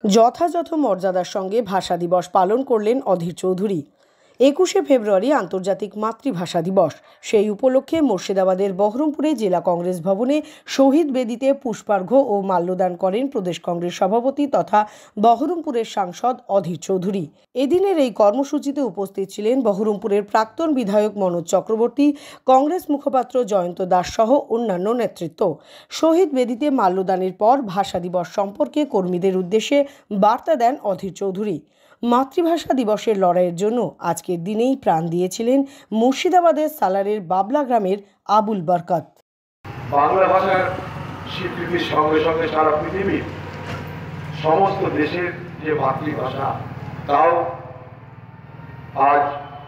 যথাযথ মর্যাদার সঙ্গে ভাষা দিবস পালন করলেন অধীর চৌধুরী। 21শে ফেব্রুয়ারি আন্তর্জাতিক মাতৃভাষা দিবস। সেই উপলক্ষে মুর্শিদাবাদের বহরমপুরে জেলা কংগ্রেস ভবনে শহীদ বেদিতে পুষ্পার্ঘ্য ও মাল্যদান করেন প্রদেশ কংগ্রেস সভাপতি তথা বহরমপুরের সাংসদ অধীর চৌধুরী। এদিনের এই কর্মসূচিতে উপস্থিত ছিলেন বহরমপুরের প্রাক্তন বিধায়ক মনোজ চক্রবর্তী, কংগ্রেস মুখপাত্র জয়ন্ত দাস সহ অন্যান্য নেতৃত্ব। শহীদ বেদিতে মাল্যদানের পর ভাষা দিবস সম্পর্কে কর্মীদের উদ্দেশ্যে বার্তা দেন অধীর চৌধুরী। মাতৃভাষা দিবসের লড়াইয়ের জন্য আজকের দিনেই প্রাণ দিয়েছিলেন মুর্শিদাবাদের সালারের বাবলা গ্রামের আবুল বরকত। বাংলা ভাষার স্বীকৃতির সঙ্গে সঙ্গে সারা পৃথিবীর সমস্ত দেশের যে মাতৃভাষা তাও আজ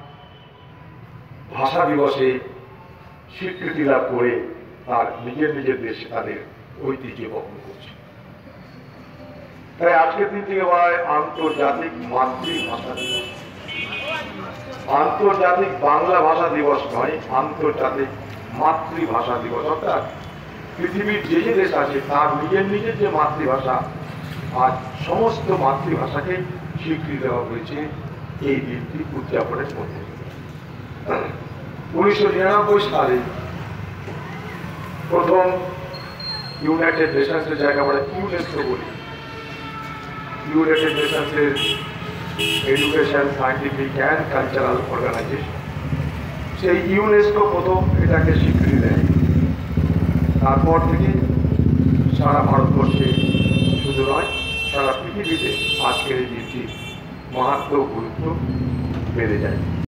ভাষা দিবসে স্বীকৃতি লাভ করে তার নিজের নিজের দেশে তাদের ঐতিহ্য বহন করছে। তাই আজকের দিন থেকে বলা হয় আন্তর্জাতিক মাতৃভাষা দিবস। আন্তর্জাতিক বাংলা ভাষা দিবস নয়, আন্তর্জাতিক মাতৃভাষা দিবস। অর্থাৎ পৃথিবীর যে যে দেশ আছে তার নিজের নিজের যে মাতৃভাষা, আজ সমস্ত মাতৃভাষাকে স্বীকৃতি দেওয়া হয়েছে এই দিনটি উদযাপনের মধ্যে। 1999 সালে প্রথম ইউনাইটেড নেশনসের জায়গা আমরা ইউনেস্কো বলি, ইউনাইটেড নেশনসের education, scientific and cultural organisation, সেই ইউনেস্কো প্রথম এটাকে স্বীকৃতি দেয়। তারপর থেকে সারা ভারতবর্ষে শুধু নয়, সারা পৃথিবীতে আজকের এই দিনটি মাহাত্ম্য গুরুত্ব বেড়ে যায়।